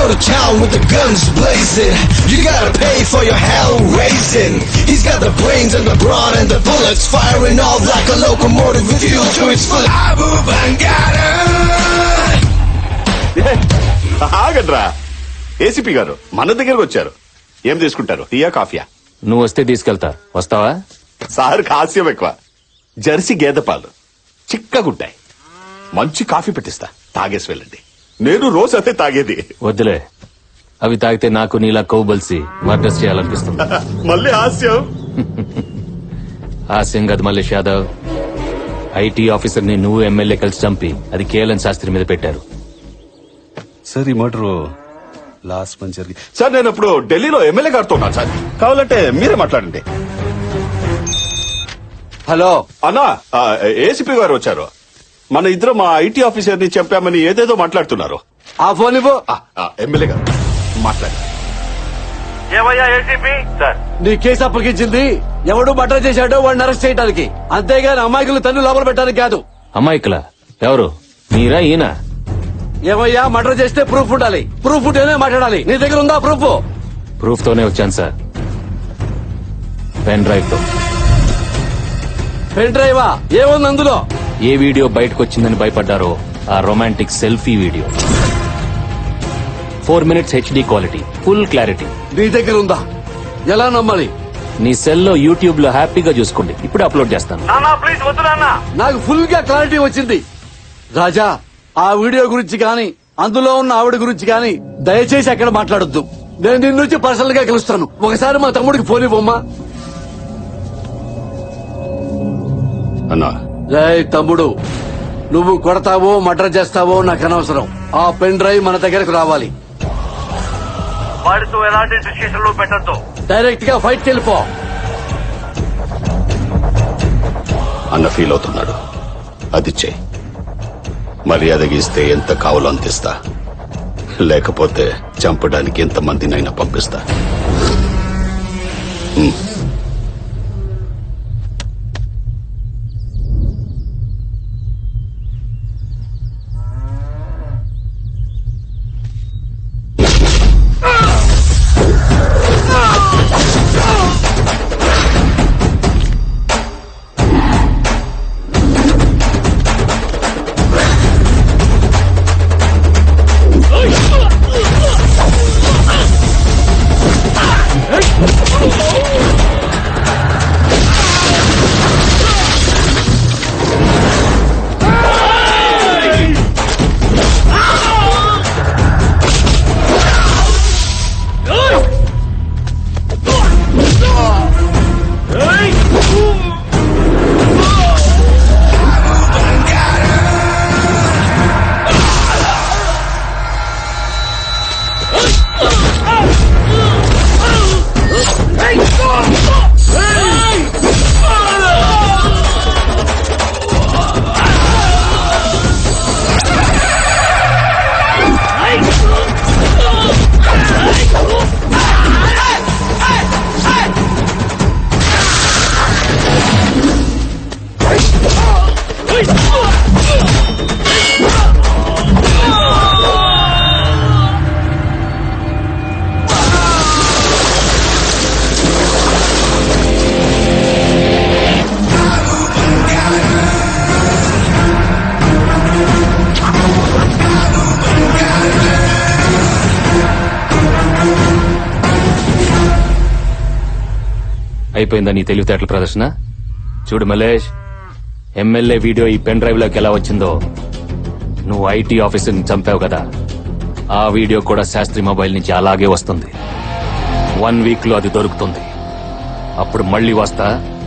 go to town with the guns blazing. You gotta pay for your hell raising. He's got the brains and the brawn and the bullets firing off like a locomotive with fuel to its full. Abu Bangada. ఆగడ్రా, ACP గారు మన దగ్గరకు వచ్చారు. ఏం తీసుకుంటారు, టీయా కాఫీయా? నువ్వు వస్తే తీసుకెళ్తా. వస్తావా? సార్ హాస్యం ఎక్కువ. జెర్సీ గేదె పాలు చిక్కగుంటాయి. మంచి కాఫీ పెట్టిస్తా, తాగేసి వెళ్ళండి. నేను రోజు అదే తాగేది. వద్దులే, అవి తాగితే నాకు నీలా కౌబల్సి మర్డర్స్ చేయాలనిపిస్తుంది. మళ్ళీ హాస్యం. హాస్యం కాదు మల్లేష్ యాదవ్. ఐటీ ఆఫీసర్ ని నువ్వు ఎమ్మెల్యే కలిసి చంపి అది కేఎల్ఎన్ శాస్త్రి మీద పెట్టారు. సార్ ఈ మర్డర్ లాస్ట్ మంత్ జరిగి. సార్ నేను ఇప్పుడు ఢిల్లీలో ఎమ్మెల్యే గారితో ఉన్నాను సార్, కావాలంటే మీరే మాట్లాడండి. హలో అన్నా, ఏసీపీ గారు వచ్చారు. మన ఇద్దరు మా ఐటీ ఆఫీసర్ ని చెప్పామని ఏదేదో మాట్లాడుతున్నారు. ఆ ఫోన్ ఇవ్వు. ఎమ్మెల్యే గారు మాట్లాడారు. ఏమయ్యా ఏసీపీ సార్, నీ కేసు అప్పగించింది ఎవడు మర్డర్ చేశాడో వాడిని అరెస్ట్ చేయడానికి, అంతేగాని అమాయకులు తన్ను లోపల పెట్టడానికి కాదు. అమ్మాయికులా? ఎవరు, మీరా ఈయన? ఏమయ్యా, మర్డర్ చేస్తే ప్రూఫ్ ఉండాలి. ప్రూఫ్ ఉంటేనే మాట్లాడాలి. నీ దగ్గర ఉందా ప్రూఫ్? ప్రూఫ్ తోనే వచ్చాను సార్, పెన్ డ్రైవ్ తో. పెన్ డ్రైవా? ఏముంది అందులో? ఏ వీడియో బయటకు వచ్చిందని భయపడ్డారో ఆ romantic selfie video. 4 minutes HD quality, full clarity. నీ దగ్గర ఉందా? ఎలా నమ్మాలి? నీ సెల్లో యూట్యూబ్ లో హ్యాపీగా చూసుకోండి. ఇప్పుడు అప్లోడ్ చేస్తాను. ప్లీజ్ వద్దు నాన్న. నాకు ఫుల్ గా క్లారిటీ వచ్చింది. రాజా, ఆ వీడియో గురించి గాని అందులో ఉన్న ఆవిడ గురించి గాని దయచేసి అక్కడ మాట్లాడొద్దు. నేను నిన్ను నుంచి పర్సనల్ గా కలుస్తాను. ఒకసారి మా తమ్ముడికి ఫోన్ ఇవ్వమ్మా. అన్నా, తమ్ముడు, నువ్వు కొడతావో మర్డర్ చేస్తావో నాకు అనవసరం. ఆ పెన్ డ్రైవ్ మన దగ్గరకు రావాలి. వాడితో ఎలాంటి డిస్కషన్ లో పెట్టద్దు. డైరెక్ట్ గా ఫైట్ వెళ్ళిపో. అన్న ఫీల్ అవుతున్నాడు. అది చెయ్యి. మర్యాదగా ఇస్తే ఎంత కావాలో అంతిస్తా, లేకపోతే చంపడానికి ఎంత మందినైనా పంపిస్తా. అయిపోయిందా నీ తెలివితేటల ప్రదర్శన? చూడు మల్లేష్, ఎమ్మెల్యే వీడియో ఈ పెన్ డ్రైవ్ లోకి ఎలా వచ్చిందో, నువ్వు ఐటీ ఆఫీసర్ ని చంపావు కదా, ఆ వీడియో కూడా శాస్త్రి మొబైల్ నుంచి అలాగే వస్తుంది. 1 week లో అది దొరుకుతుంది. అప్పుడు మళ్ళీ వస్తా,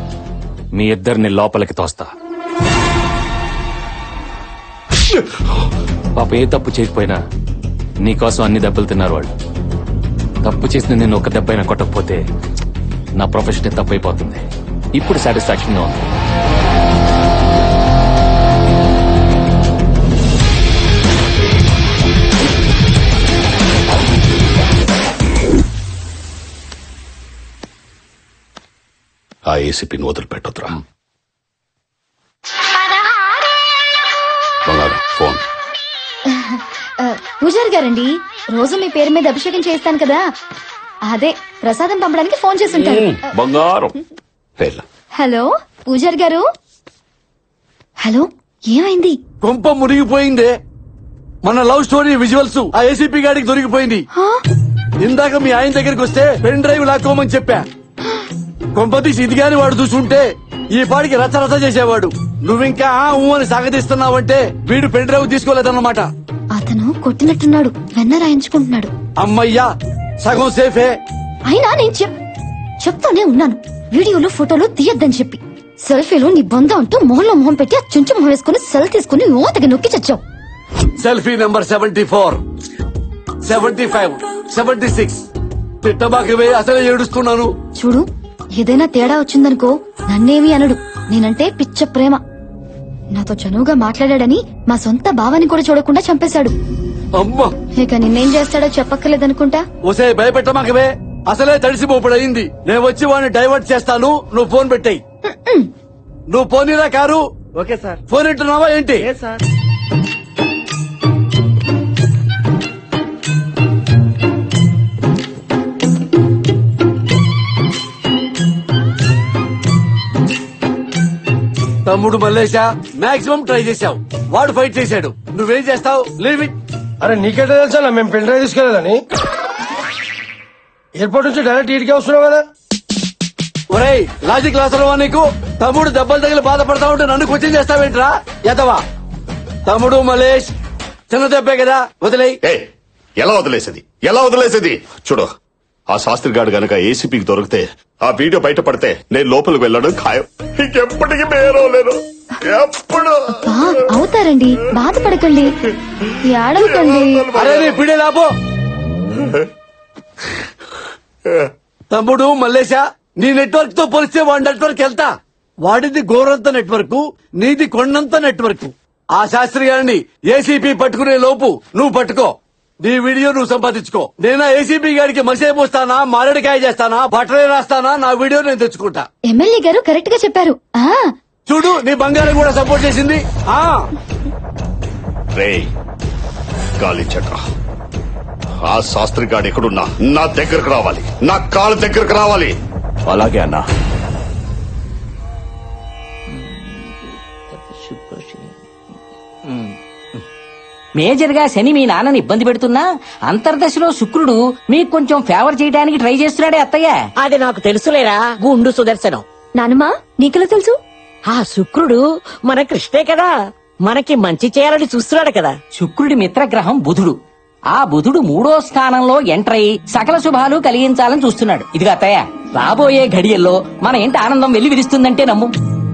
మీ ఇద్దరిని లోపలికి తోస్తా. పాప ఏ తప్పు చేయకపోయినా నీకోసం అన్ని దెబ్బలు తిన్నారు వాళ్ళు. తప్పు చేసిన నేను ఒక దెబ్బైనా కొట్టకపోతే నా ప్రొఫెషన్ తప్పైపోతుంది. ఇప్పుడు సాటిస్ఫాక్షన్ గా ఉంది. ఆ ఏసీపీని వదిలిపెట్టొద్దురా. పూజారి గారండి. రోజు మీ పేరు మీద అభిషేకం చేస్తాను కదా, అదే ప్రసాదం పంపడానికి ఫోన్ చేస్తుంటారు. బంగారం వెళ్ళు. హలో పూజారి గారు. హలో, ఏమైంది? కొంప మునిగిపోయిందే. మన లవ్ స్టోరీ విజువల్స్ ఆ ఏసీపీ గాడికి దొరికిపోయింది. ఇందాక మీ ఆయన దగ్గరికి వస్తే పెన్ డ్రైవ్ లాక్కోమని చెప్పా. కొంపతీసి ఇది గాని వాడు చూసుంటే ఈ పాడికి రచ్చ రచ్చ చేసేవాడు. నువ్వింకా అని సాగదీస్తున్నావంటే వీడు పెన్ డ్రైవ్ తీసుకోలేదన్నమాట. అతను కొట్టినట్టున్నాడు, వెన్న రాయించుకుంటున్నాడు. అమ్మయ్యా, సగం సేఫే. అయినా నేను చెప్తూనే ఉన్నాను, వీడియోలు ఫోటోలు తీయొద్దని చెప్పి. సెల్ఫీలో నీ బంధం అంటూ మొహంలో మొహం పెట్టి ఆ చుంచు మొహం వేసుకుని సెల్ తీసుకుని ఓతకి నొక్కి చచ్చావు. Selfie number 74, 75, 76. తిట్టబాకవే, అసలే ఏడుస్తున్నాను. చూడు, ఏదైనా తేడా వచ్చిందనుకో నన్నేమి అనడు. నేనంటే పిచ్చ ప్రేమ. నాతో చనువుగా మాట్లాడాడని మా సొంత భావాన్ని కూడా చూడకుండా చంపేశాడు. అమ్మా, ఇక నిన్నేం చేస్తాడో చెప్పక్కర్లేదనుకుంటా. ఒసే భయపెట్టమాకవే, అసలే తడిసిపోపుడయింది. నేను వచ్చి వాడిని డైవర్ట్ చేస్తాను, నువ్వు ఫోన్ పెట్టాయి. నువ్వు పోనీరా కారు. Okay sir. ఫోన్ ఇంటున్నావా ఏంటి? సార్. తమ్ముడు మల్లేశా, మాక్సిమం ట్రై చేశావు. వాడు ఫైట్ చేశాడు, నువ్వేం చేస్తావు? Leave it. అరే నీకెట్లా తెలుసా మేము పెన్ డ్రైవ్ తీసుకెళ్ళదని? ఎయిర్పోర్ట్ నుంచి డైరెక్ట్ ఇటుకే వస్తున్నావు కదా. ఒరేయ్, లాజిక్ లాసరవా నీకు? తమ్ముడు దెబ్బలు తగిలి బాధపడతా ఉంటే నన్ను క్వశ్చన్ చేస్తావేంట్రా ఎదవా? తమ్ముడు మల్లేష్, చిన్న దెబ్బే కదా, వదిలేయ్. ఏ ఎలా వదిలేసేది చూడు. ఆ శాస్త్రి గారు గనక ఏసీపీకి దొరికితే, ఆ వీడియో బయటపడితే నేను లోపలికి వెళ్ళడం ఖాయం. ఇంకెప్పటికీ మేరవలేను. ఎప్పుడు అవుతారండి, బాధపడకండి, ఏడవకండి. అరే నీ పిడే లాభో. తమ్ముడు మల్లేశా, నీ నెట్వర్క్ తో పోలిస్తే వాడి నెట్వర్క్ వెళ్తా. వాడిది గోరంత నెట్వర్క్, నీది కొండంత నెట్వర్క్. ఆ శాస్త్రి గారిని ఏసీపీ పట్టుకునే లోపు నువ్వు పట్టుకో. నీ వీడియో నువ్వు సంపాదించుకో. నేనా ఏసీపీ గారికి మసే పోస్తానా, మారేడుకాయ చేస్తానా, బట్టలే రాస్తానా, నా వీడియో నేను తెచ్చుకుంటా. ఎమ్మెల్యే గారు కరెక్ట్ గా చెప్పారు. చూడు, నీ బంగారం కూడా సపోర్ట్ చేసింది. రే గాలి చక్ర, ఆ శాస్త్రి గాడు ఎక్కడున్నా నా దగ్గరకు రావాలి, నా కాళ్ళ దగ్గరకు రావాలి. అలాగే అన్నా. మేజర్ గా శని మీ నాన్నని ఇబ్బంది పెడుతున్నా అంతర్దశలో శుక్రుడు మీకు కొంచెం ఫేవర్ చేయడానికి ట్రై చేస్తున్నాడే అత్తయ్య. అది నాకు తెలుసులేరా గుండు సుదర్శనం. నానమ్మా, నీకెలా తెలుసు? ఆ శుక్రుడు మన కృష్ణే కదా, మనకి మంచి చేయాలని చూస్తున్నాడు కదా. శుక్రుడి మిత్రగ్రహం బుధుడు. ఆ బుధుడు 3వ స్థానంలో ఎంటర్ అయి సకల శుభాలు కలిగించాలని చూస్తున్నాడు. ఇదిగా అత్తయ్య, రాబోయే ఘడియల్లో మన ఇంటి ఆనందం వెళ్లి విరుస్తుందంటే నమ్ము.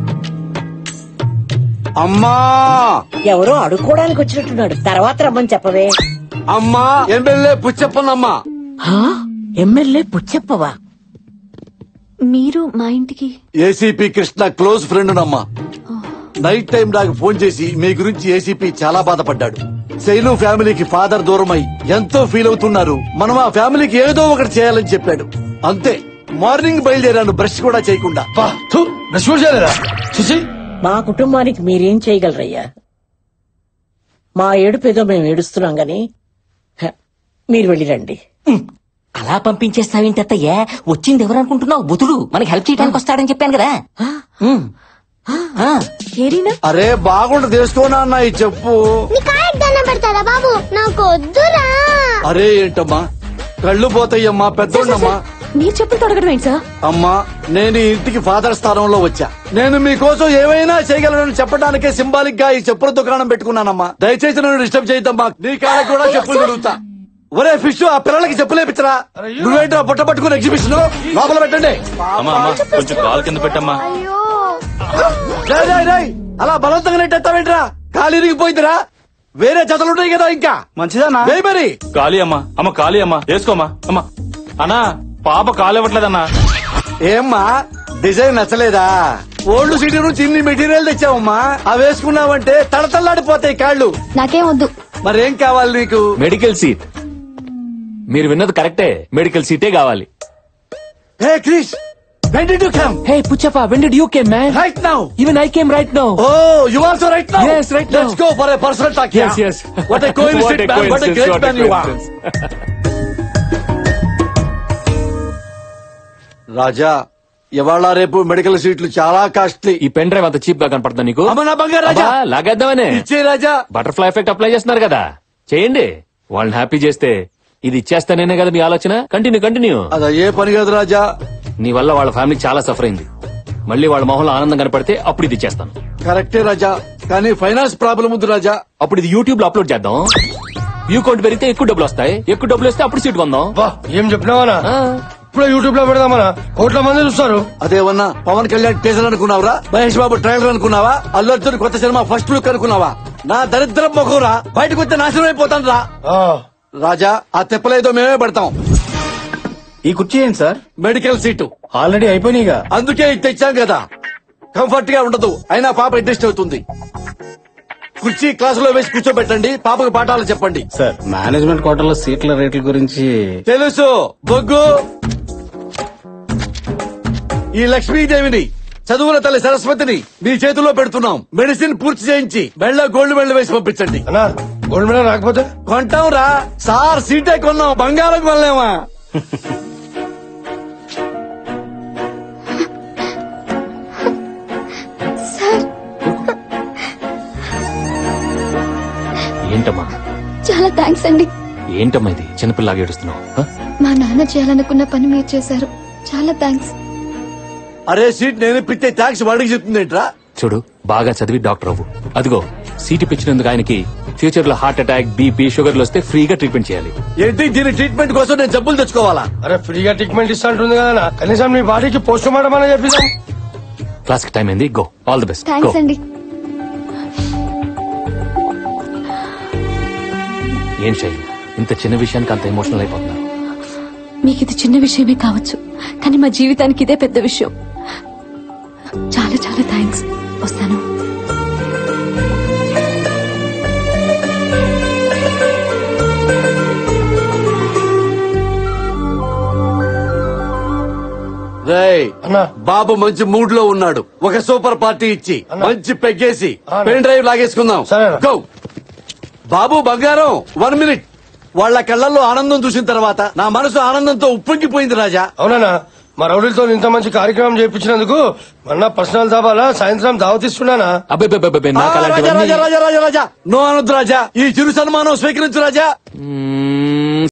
అమ్మా, ఎవరో అడుక్కోవడానికి వచ్చినట్టున్నాడు, తర్వాత రమ్మని చెప్పవే. అమ్మా, ఎమ్మెల్యే పుచ్చప్పనమ్మా. ఎమ్మెల్యే పుచ్చప్పవా? మీరు మా ఇంటికి? ఏసీపీ కృష్ణ క్లోజ్ ఫ్రెండ్ నమ్మా. నైట్ టైం నాకు ఫోన్ చేసి మీ గురించి ఏసీపీ చాలా బాధపడ్డాడు. శైలు ఫ్యామిలీకి ఫాదర్ దూరమై ఎంతో ఫీల్ అవుతున్నారు, మనం ఆ ఫ్యామిలీకి ఏదో ఒకటి చేయాలని చెప్పాడు. అంతే, మార్నింగ్ బయలుదేరాను బ్రష్ కూడా చేయకుండా. బ్రష్ కూడా చేయలేదా? చూసి మా కుటుంబానికి మీరేం చేయగలరయ్యా? మా ఏడుపేదో మేము ఏడుస్తున్నాం గాని మీరు వెళ్ళిరండి. అలా పంపించేస్తావేంటి అత్తయ్య? వచ్చింది ఎవరు అనుకుంటున్నావు? బుధుడు మనకి హెల్ప్ చేయడానికి వస్తాడని చెప్పాను కదా. అరే బాగుండు తెలుసుకోనా అన్న, ఈ చెప్పు. పెడతారా బాబు, నాకు వద్దురా. అరే ఏంటమ్మా, కళ్ళు పోతాయమ్మా, పెద్దోళ్ళమ్మా. మీరు చెప్పులు తొడగడం ఏంటి సార్? అమ్మా, నేను ఈ ఇంటికి ఫాదర్ స్థానంలో వచ్చా. నేను మీకోసం ఏమైనా చేయగలను చెప్పడానికే సింబాలిక్ గా ఈ చెప్పుల దుకాణం పెట్టుకున్నానమ్మా. దయచేసి నన్ను డిస్టర్బ్ చేయద్దమ్మా. నీ కాళ్ళకి కూడా చెప్పులు తిరుగుతా. ఒరే ఫిష్, ఆ పిల్లలకి చెప్పులేపించరా. నువ్వేంట్రా బుట్ట పట్టుకుని ఎగ్జిబిషన్ లోపల పెట్టండి. కొంచెం కాలు కింద పెట్టమ్మా. అలా బలవంతంగా నెట్టేస్తావేంట్రా? కాలు ఇరిగిపోయిందిరా. వేరే జతలుంటాయి కదా ఇంకా. మంచిదన్నా మరి ఖాళీ అమ్మా. అమ్మ ఖాళీ అమ్మా, వేసుకోమ్మా. అమ్మా అన్నా, పాప కాలు ఇవ్వట్లేదన్నా. ఏమ్మా, డిజైన్ నచ్చలేదా? ఓల్డ్ సిటీ నుంచి ఇన్ని మెటీరియల్ తెచ్చావమ్మా, అవి వేసుకున్నావంటే తడతల్లాడిపోతాయి కాళ్ళు. నాకేం వద్దు. మరేం కావాలి నీకు? Medical seat. మీరు విన్నది కరెక్టే, మెడికల్ సీటే కావాలి. హే Krish, When did you come? Hey, Puchappa, when did you came, man? Right now. Even I came right now. Oh, you also right now? Yes, right now. Let's go for a personal talk. Yes, yeah? yes. What a coincidence, man. What a great man you are. రాజా ఇవాళ రేపు medical సీట్లు చాలా costly. ఈ pen drive అంత cheap గా కనపడుతుందా నీకు? అమ్మ నా బంగారు రాజా. అబ్బా, లాగేద్దామనే. ఇచ్చే రాజా. బటర్ఫ్లై ఎఫెక్ట్ అప్లై చేస్తున్నారు కదా, చేయండి. వాళ్ళని హ్యాపీ చేస్తే ఇది ఇచ్చేస్తానేనే కదా మీ ఆలోచన. కంటిన్యూ. అది ఏ పని కాదు రాజా. నీ వల్ల వాళ్ళ ఫ్యామిలీ చాలా సఫర్ అయింది. మళ్ళీ వాళ్ళ మొహంలో ఆనందం కనపడితే అప్పుడు ఇది ఇచ్చేస్తాను. కరెక్టే రాజా, కానీ ఫైనాన్స్ ప్రాబ్లం ఉంది రాజా. అప్పుడు ఇది యూట్యూబ్ లో అప్లోడ్ చేద్దాం. వ్యూ కౌంట్ పెరిగితే ఎక్కువ డబ్బులు వస్తాయి. ఎక్కువ డబ్బులు వస్తే అప్పుడు సీట్ కొందాం. వా, ఏం చెప్పినావా? ఇప్పుడు యూట్యూబ్ లో పెడదామన్నా, కోట్ల మంది చూస్తారు. అదేమన్నా పవన్ కళ్యాణ్ టీజర్ అనుకున్నావురా? మహేష్ బాబు ట్రైలర్ అనుకున్నావా? అల్లు అర్జున్ కొత్త సినిమా ఫస్ట్ లుక్ అనుకున్నావా? నా దరిద్రం మొఖంరా, బయటకు వస్తే నాశనం అయిపోతాను రా. రాజా, ఆ తెప్పలేదో మేమే పడతాం. ఈ కుర్చీ ఏంటి సార్? మెడికల్ సీటు ఆల్రెడీ అయిపోయినాయిగా. అందుకే ఇది తెచ్చాం కదా. కంఫర్ట్ గా ఉండదు, అయినా పాప అడ్జస్ట్ అవుతుంది. కుర్చీ క్లాసులో వేసి కూర్చోబెట్టండి, పాపకు పాఠాలు చెప్పండి. సార్, మేనేజ్మెంట్ కోటాలో సీట్ల రేట్ల గురించి తెలుసు బొగ్గు. ఈ లక్ష్మీదేవిని, చదువుల తల్లి సరస్వతిని మీ చేతిలో పెడుతున్నాం. మెడిసిన్ పూర్తి చేయించి మెళ్ళ గోల్డ్ మెడల్ వేసి పంపించండి. అన్నా, గోల్డ్ మెడల్ రాకపోతే కొంటాం రా సార్. సీటే కొన్నాం, బంగారం కొనలేమా? ఏంటమ్మా? చాలా థ్యాంక్స్ అండి. ఏంటమ్మా ఇది చిన్నపిల్లగా ఏడుస్తున్నావు? మా నాన్న చేయాలనుకున్న పని మీరు చేశారు. చాలా థ్యాంక్స్. అరే సీట్ నేను ఇప్పితే ట్యాక్స్ వాడికి చెప్తుందేంట్రా? చూడు, బాగా చదివి డాక్టర్ అవ్వు. అదిగో సీటు పిచ్చినందుకు ఆయనకి ఫ్యూచర్ లో హార్ట్ అటాక్, బీపీ, షుగర్లు వస్తే ఫ్రీగా ట్రీట్మెంట్ చేయాలి. ఏంటి దీని ట్రీట్మెంట్ కోసం నేను జబ్బులు తెచ్చుకోవాలా? అరే ఫ్రీగా ట్రీట్మెంట్ ఇస్తా ఉంటుంది కదా, కనీసం మీ బాడీకి పోస్ట్ మార్టం అని చెప్పిస్తాం. క్లాస్ కి టైం అయింది, go. All the best. Thanks అండి. ఏం శైలి, ఇంత చిన్న విషయానికి అంత ఎమోషనల్ అయిపోతున్నారు? మీకు ఇది చిన్న విషయమే కావచ్చు, కానీ మా జీవితానికి ఇదే పెద్ద విషయం. చాలా చాలా థ్యాంక్స్. వస్తాను. రేయ్ అన్నా. బాబు మంచి మూడ్ లో ఉన్నాడు. ఒక సూపర్ పార్టీ ఇచ్చి అన్నా. మంచి పెగ్గేసి అన్నా. పెన్ డ్రైవ్ లాగేసుకుందాం. సరేనా. గో. బాబు బంగారం, 1 minute. వాళ్ళ కళ్ళల్లో ఆనందం చూసిన తర్వాత నా మనసు ఆనందంతో ఉప్పొంగిపోయింది రాజా. అవునా, మా రౌడీలతో ఇంత మంచి కార్యక్రమం చేయించినందుకు మొన్న పర్సనల్ దాబాలా సాయంత్రం దావతిస్తున్నానా? అబ్బాయి ఆ, రాజా రాజా రాజా రాజా రాజా నో అనొద్దు రాజా. ఈ చిరు సన్మానం స్వీకరించు రాజా.